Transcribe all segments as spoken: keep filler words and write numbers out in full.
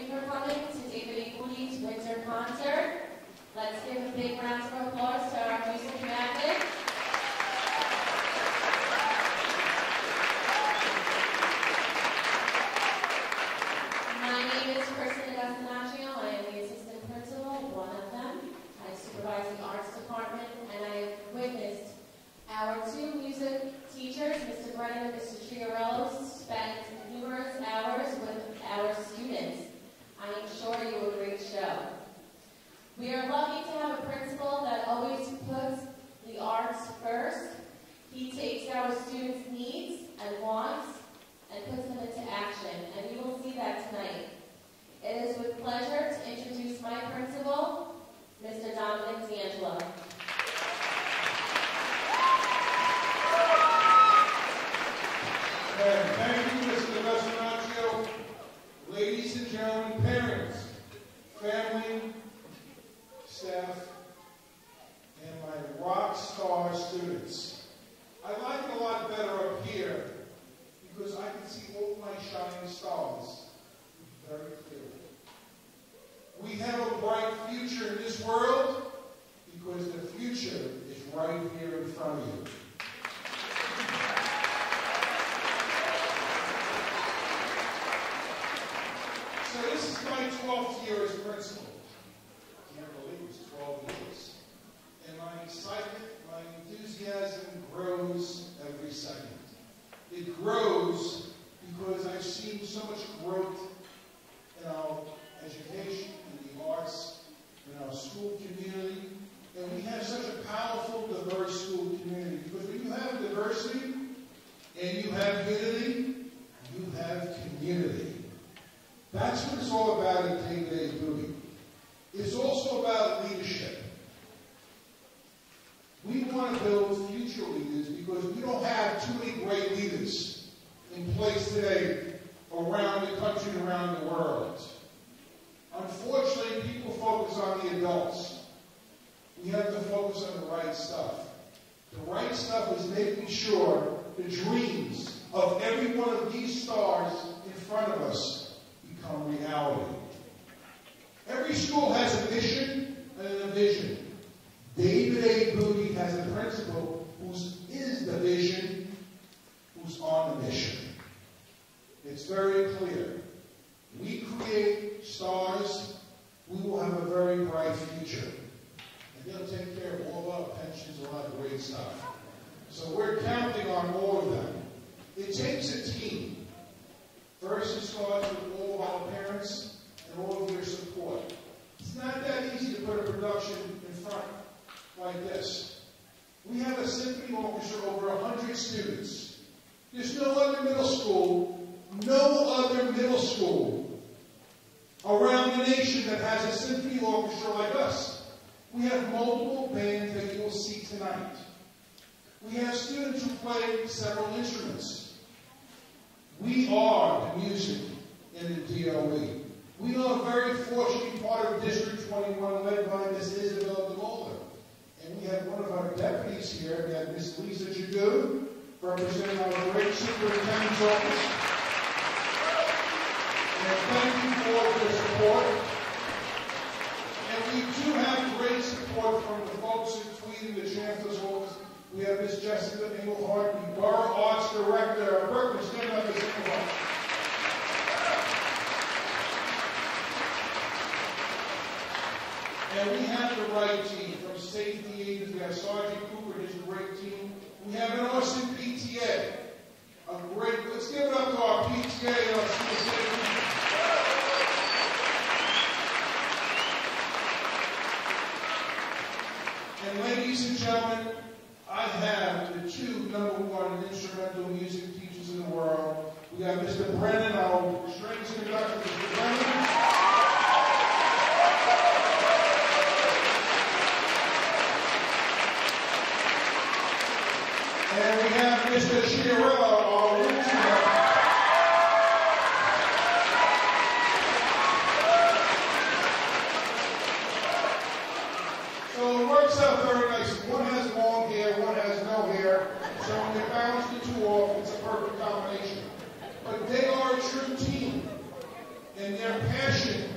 for coming to David A. Boody's winter concert. Let's give a big round of applause to our music magic. My name is Kristen Agassanaccio. I am the assistant principal, one of them. I supervise the arts department, and I have witnessed our two music teachers, Mister Brennan and Mister Chiarello, spend numerous hours with our students. I am sure you will a great show. We are lucky to have a principal that always puts the arts first. He takes our students' needs and wants and puts them into action, and you will see that tonight. It is with pleasure to introduce my principal, Mister Dominic D'Angelo. And thank you, Mister Agassanaccio, ladies and gentlemen, parents, family, staff, and my rock star students. I like it a lot better up here because I can see all my shining stars very clearly. We have a bright future in this world because the future is right here in front of you. So this is my twelfth year as principal. I can't believe it's twelve years. And my excitement, my enthusiasm grows every second. It grows because I've seen so much growth in our education, in the arts, in our school community. And we have such a powerful, diverse school community. Because when you have diversity and you have unity, you have community. That's what it's all about at David A. Boody. It's also about leadership. We want to build future leaders because we don't have too many great leaders in place today around the country and around the world. Unfortunately, people focus on the adults. We have to focus on the right stuff. The right stuff is making sure the dreams of every one of these stars in front of us become reality. Every school has a mission and a vision. David A. Boody has a principal who is the vision, who's on the mission. It's very clear. We create stars, we will have a very bright future. And they'll take care of all our pensions, all that great stuff. So we're counting on all of them. It takes a team. First, it starts with all of our parents and all of their support. It's not that easy to put a production in front like this. We have a symphony orchestra over one hundred students. There's no other middle school, no other middle school around the nation that has a symphony orchestra like us. We have multiple bands that you will see tonight. We have students who play several instruments. We are the music in the D O E. We are very fortunately part of District twenty-one, led by Miss Isabel DeMola. And we have one of our deputies here, we have Miss Lisa Jagoo, representing our great superintendent's office. And thank you for all of your support. And we do have great support from the folks in Tweed and the Chancellor's office. We have Miss Jessica Engelhardt, the Borough Arts Director of Berkeley. Stand up, Miss Engelhardt. And we have the right team. From safety agents, we have Sergeant Cooper, his great team. We have an awesome P T A. A great, let's give it up to our P T A and our school safety. And ladies and gentlemen, I have the two number one instrumental music teachers in the world. We have Mister Brennan, our strings conductor, Mister Brennan. And we have Mister Chiarello, our root conductor. So it works out very nicely. One has long hair, one has no hair. So when they bounce the two off, it's a perfect combination. But they are a true team. And their passion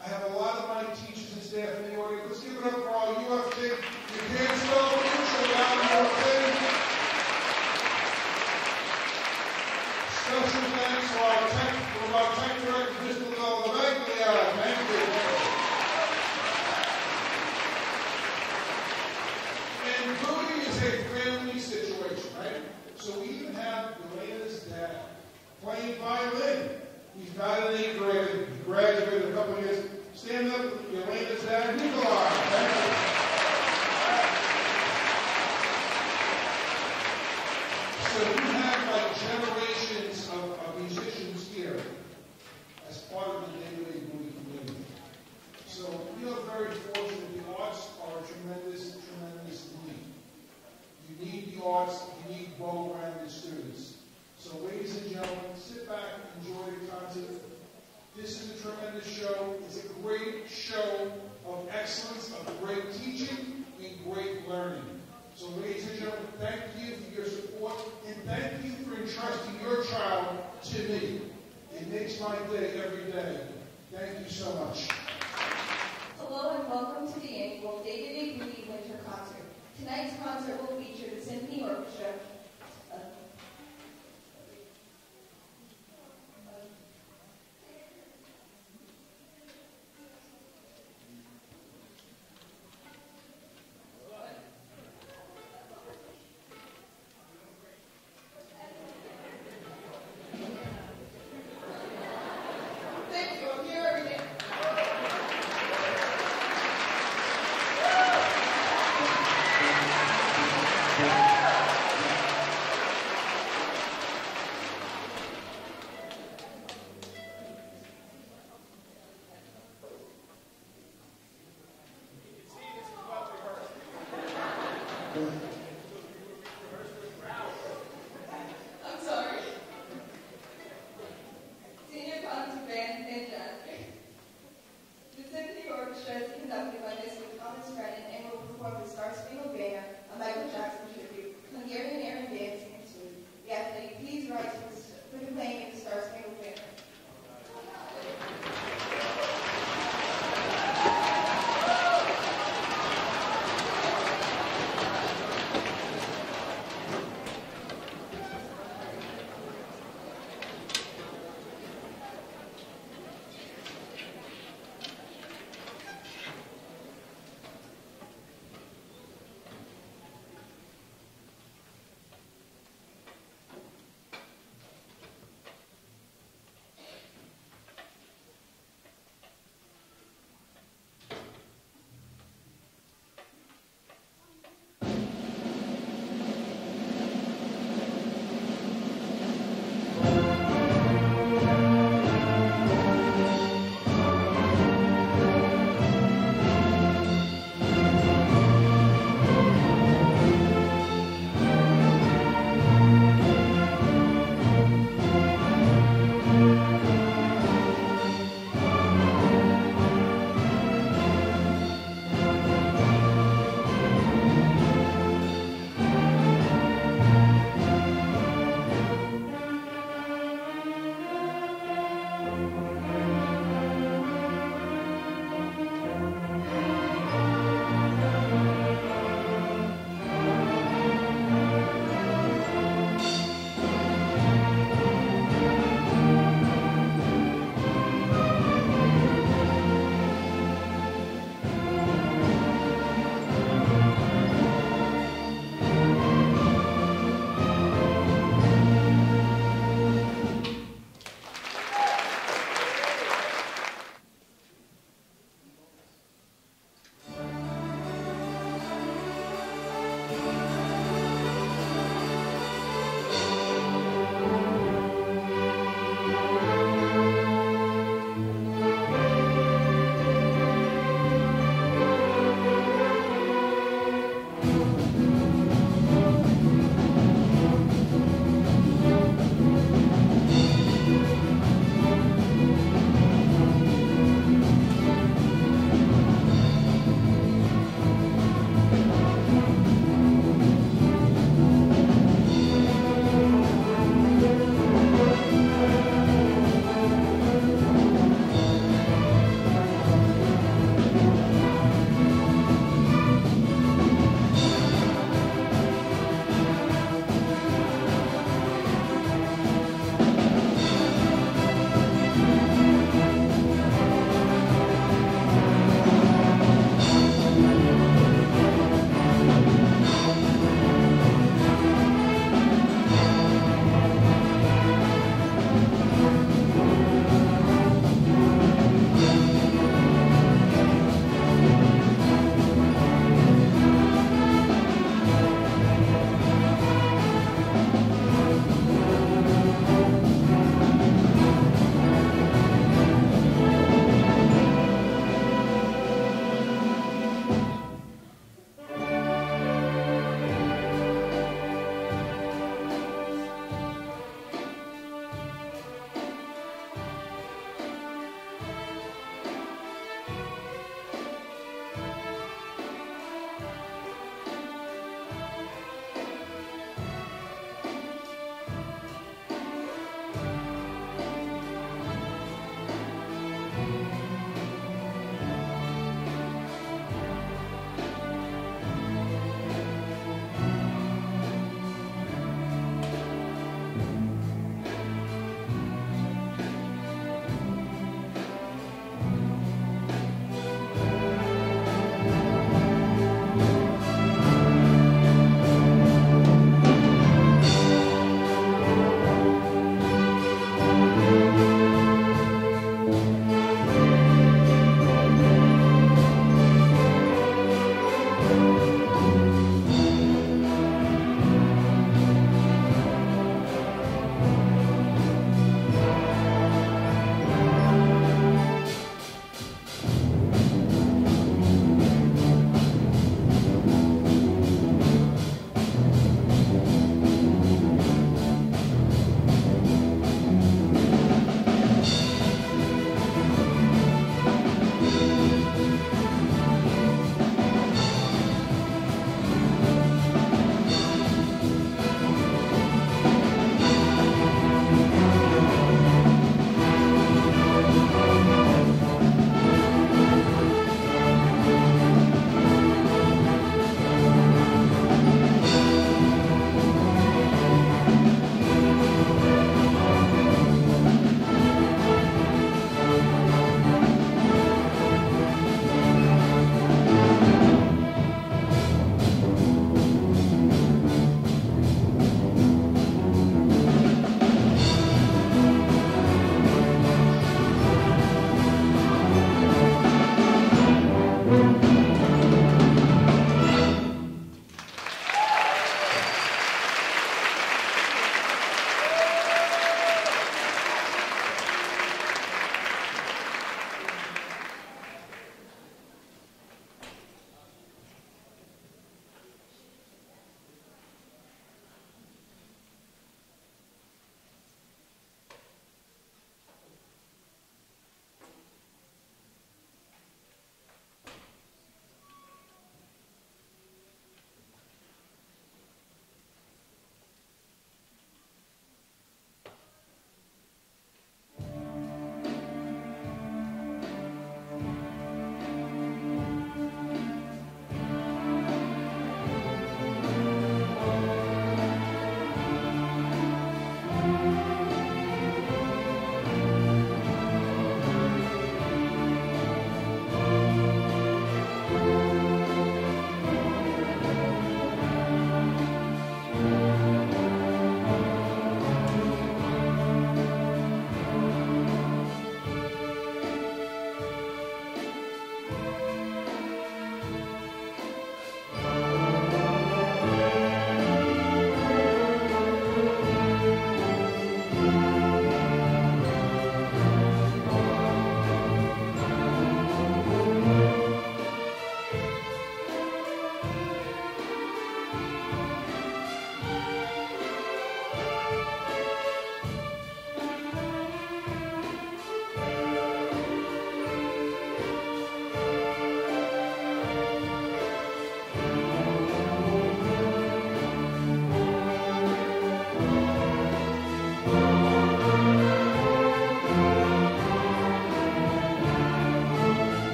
I have a lot of my teachers and staff in the audience. Let's give it up for all U F T. You can't spell future without U F T. Special thanks to our tech, to our tech director, Mister Lavaglia. Thank you. And Boody is a family situation, right? So we even have Elena's dad playing violin. He's got an eighth grade. He graduated a couple of years. Stand up, Elena's dad, Nikolai. Thank you. So we have like generations of, of musicians here as part of the day-to-day Boody community. So we are very fortunate. The arts are a tremendous, tremendous need. You need the arts, you need well-rounded students. So ladies and gentlemen, sit back, enjoy the concert. This is a tremendous show. It's a great show of excellence, of great teaching, and great learning. So ladies and gentlemen, thank you for your support, and thank you for entrusting your child to me. It makes my day every day. Thank you so much. Hello and welcome to the annual Day-to-Day Boody Winter Concert. Tonight's concert will feature the Symphony Orchestra. Uh, Thank you. I'm here every day. I'm sorry. Senior concert band and jazz band. The Symphony Orchestra is conducted by Mister Thomas Brennan and will perform the Star Spangled Banner, a Michael Jackson tribute, Hungarian air and dance, and swing. The athlete, please rise for the, for the playing of the Star Spangled Banner.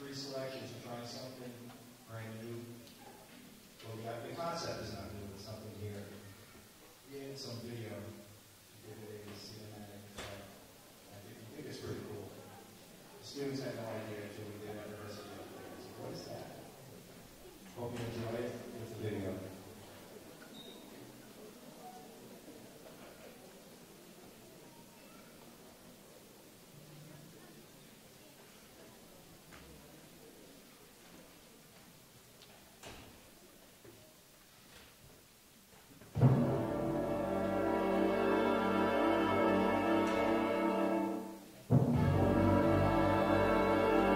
three selections are trying something brand new. Well, we got, the concept is not new, but something here. We added some video. We did a cinematic effect. I think, I think it's pretty cool. The students had no idea until we did it. The rest of the other so what is that? Hope you enjoy it with the video. Thank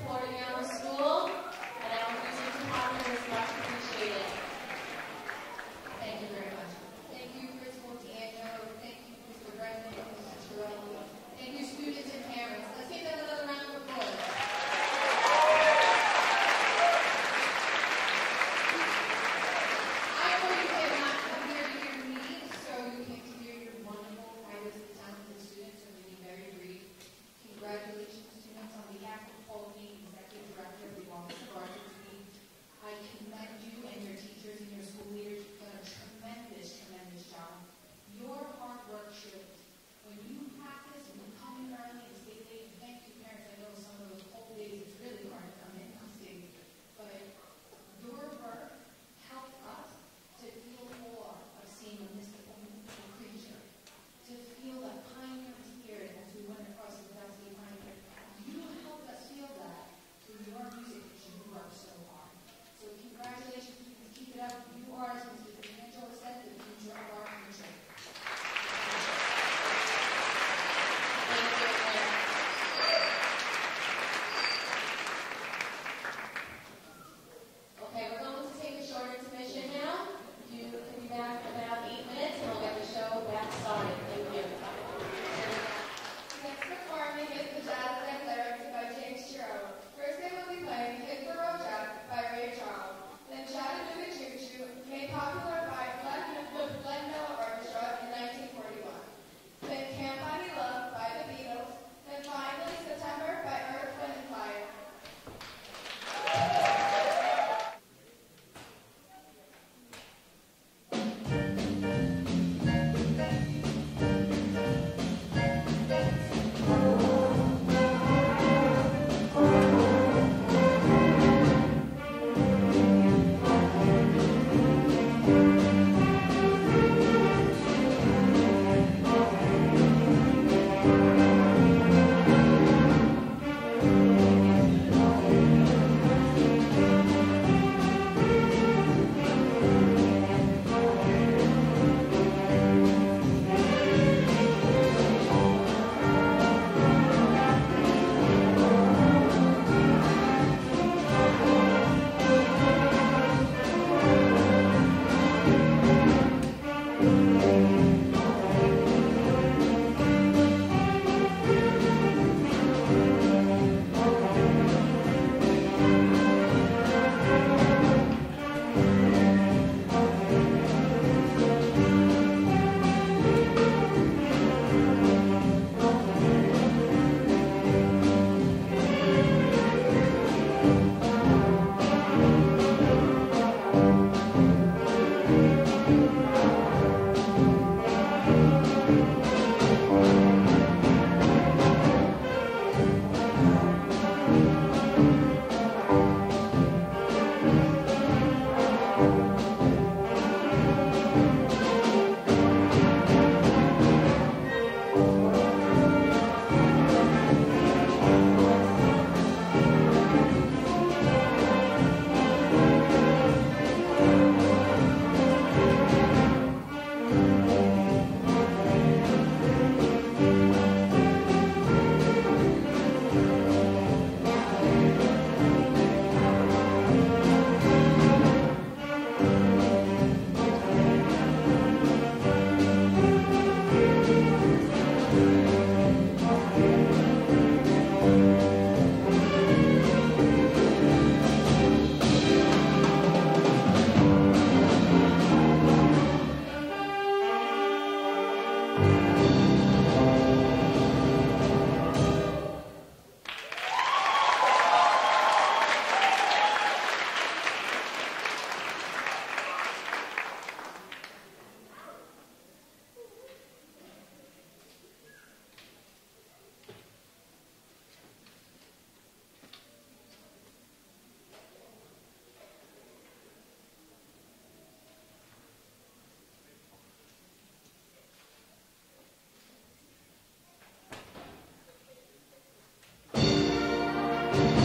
supporting our school, and our music department is much appreciated. Thank you very much. Thank you, Principal D'Angelo. Thank you, Mister Brennan, Mister Torelli. Thank you, students and parents. Let's give them another round of applause. I know you did not come here to hear me, so you came to hear your wonderful, fabulous, talented students. I'm being very brief. Congratulations, students, on behalf of Pauline, Executive Director of the Office of Arts and Team. I commend you and your teachers and your school leaders. You've done a tremendous, tremendous job. Your hard work shows. When you practice and you come in early and stay late, thank you, parents. I know some of those cold days, it's really hard to come in these days. But your work helped us to feel awe of seeing a mystical creature, to feel that pioneer spirit as we went across the Dusty Pioneer. You helped us feel that through your music, which you work so hard. So congratulations, students. Keep it up. You are, as Mister D'Angelo said, the future of our future. Okay, we're going to take a short intermission now. You can be back in about eight minutes, and we'll get the show back started. Thank you. Next performing is the Jazz and Lyrics by James Chiro. First they will be playing Hit the Road Jack by Ray Charles. Then Chattanooga Choo Choo, made popular by the Glen Miller Orchestra in nineteen forty-one. Then Can't Buy Me Love by the Beatles. Then finally September by Earth, Wind and Fire. Thank you.